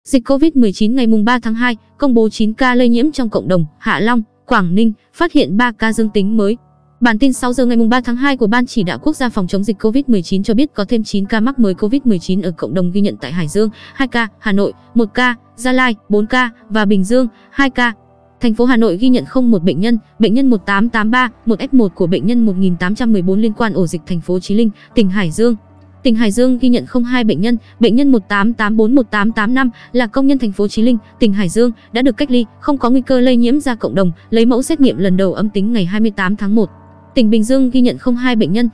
Dịch Covid-19 ngày 3 tháng 2, công bố 9 ca lây nhiễm trong cộng đồng, Hạ Long, Quảng Ninh, phát hiện 3 ca dương tính mới. Bản tin 6 giờ ngày 3 tháng 2 của Ban Chỉ đạo Quốc gia phòng chống dịch Covid-19 cho biết có thêm 9 ca mắc mới Covid-19 ở cộng đồng ghi nhận tại Hải Dương, 2 ca, Hà Nội, 1 ca, Gia Lai, 4 ca và Bình Dương, 2 ca. Thành phố Hà Nội ghi nhận không một bệnh nhân 1883, một F1 của bệnh nhân 1814 liên quan ổ dịch thành phố Chí Linh, tỉnh Hải Dương. Tỉnh Hải Dương ghi nhận 02 bệnh nhân 1884-1885 là công nhân thành phố Chí Linh, tỉnh Hải Dương đã được cách ly, không có nguy cơ lây nhiễm ra cộng đồng, lấy mẫu xét nghiệm lần đầu âm tính ngày 28 tháng 1. Tỉnh Bình Dương ghi nhận 02 bệnh nhân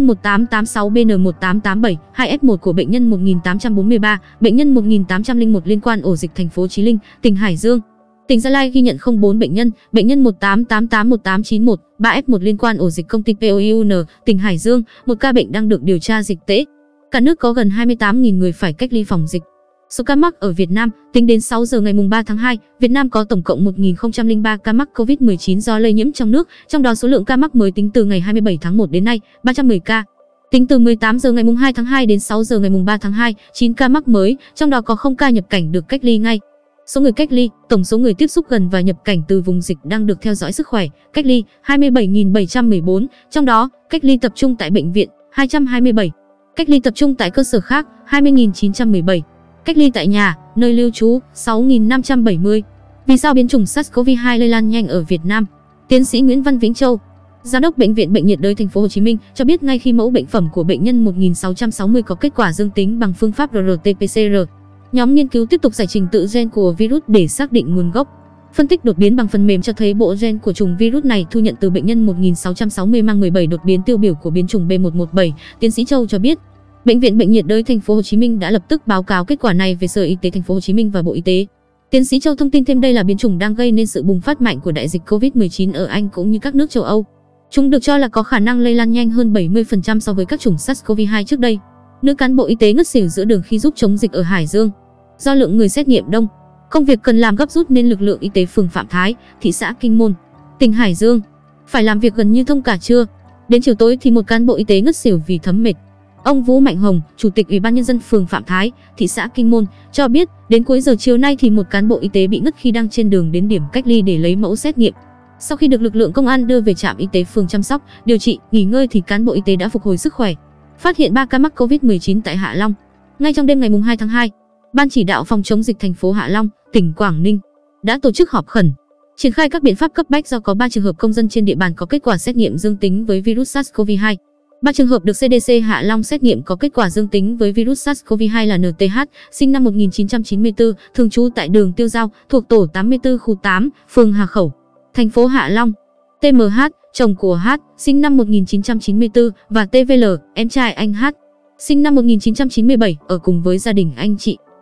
1886-BN1887, 2 F1 của bệnh nhân 1843, bệnh nhân 1801 liên quan ổ dịch thành phố Chí Linh, tỉnh Hải Dương. Tỉnh Gia Lai ghi nhận 04 bệnh nhân 1888-1891, 3 F1 liên quan ổ dịch công ty POIUN, tỉnh Hải Dương, một ca bệnh đang được điều tra dịch tễ. Cả nước có gần 28.000 người phải cách ly phòng dịch. Số ca mắc ở Việt Nam, tính đến 6 giờ ngày 3 tháng 2, Việt Nam có tổng cộng 1.003 ca mắc Covid-19 do lây nhiễm trong nước, trong đó số lượng ca mắc mới tính từ ngày 27 tháng 1 đến nay, 310 ca. Tính từ 18 giờ ngày 2 tháng 2 đến 6 giờ ngày 3 tháng 2, 9 ca mắc mới, trong đó có 0 ca nhập cảnh được cách ly ngay. Số người cách ly, tổng số người tiếp xúc gần và nhập cảnh từ vùng dịch đang được theo dõi sức khỏe, cách ly 27.714, trong đó cách ly tập trung tại bệnh viện 227, cách ly tập trung tại cơ sở khác 20.917, cách ly tại nhà, nơi lưu trú 6.570. Vì sao biến chủng SARS-CoV-2 lây lan nhanh ở Việt Nam? Tiến sĩ Nguyễn Văn Vĩnh Châu, Giám đốc Bệnh viện Bệnh nhiệt đới Thành phố Hồ Chí Minh cho biết ngay khi mẫu bệnh phẩm của bệnh nhân 1660 có kết quả dương tính bằng phương pháp RT-PCR, nhóm nghiên cứu tiếp tục giải trình tự gen của virus để xác định nguồn gốc. Phân tích đột biến bằng phần mềm cho thấy bộ gen của chủng virus này thu nhận từ bệnh nhân 1660 mang 17 đột biến tiêu biểu của biến chủng B117. Tiến sĩ Châu cho biết, Bệnh viện Bệnh nhiệt đới Thành phố Hồ Chí Minh đã lập tức báo cáo kết quả này về Sở Y tế Thành phố Hồ Chí Minh và Bộ Y tế. Tiến sĩ Châu thông tin thêm đây là biến chủng đang gây nên sự bùng phát mạnh của đại dịch Covid-19 ở Anh cũng như các nước châu Âu. Chúng được cho là có khả năng lây lan nhanh hơn 70% so với các chủng SARS-CoV-2 trước đây. Nữ cán bộ y tế ngất xỉu giữa đường khi giúp chống dịch ở Hải Dương. Do lượng người xét nghiệm đông, công việc cần làm gấp rút nên lực lượng y tế phường Phạm Thái, thị xã Kinh Môn, tỉnh Hải Dương phải làm việc gần như thông cả trưa. Đến chiều tối thì một cán bộ y tế ngất xỉu vì thấm mệt. Ông Vũ Mạnh Hồng, Chủ tịch Ủy ban nhân dân phường Phạm Thái, thị xã Kinh Môn cho biết, đến cuối giờ chiều nay thì một cán bộ y tế bị ngất khi đang trên đường đến điểm cách ly để lấy mẫu xét nghiệm. Sau khi được lực lượng công an đưa về trạm y tế phường chăm sóc, điều trị, nghỉ ngơi thì cán bộ y tế đã phục hồi sức khỏe. Phát hiện 3 ca mắc Covid-19 tại Hạ Long. Ngay trong đêm ngày 2 tháng 2, Ban Chỉ đạo phòng chống dịch thành phố Hạ Long, tỉnh Quảng Ninh đã tổ chức họp khẩn, triển khai các biện pháp cấp bách do có 3 trường hợp công dân trên địa bàn có kết quả xét nghiệm dương tính với virus SARS-CoV-2. 3 trường hợp được CDC Hạ Long xét nghiệm có kết quả dương tính với virus SARS-CoV-2 là NTH, sinh năm 1994, thường trú tại đường Tiêu Giao, thuộc tổ 84 khu 8, phường Hà Khẩu, thành phố Hạ Long; TMH, chồng của H, sinh năm 1994 và TVL, em trai anh H, sinh năm 1997, ở cùng với gia đình anh chị.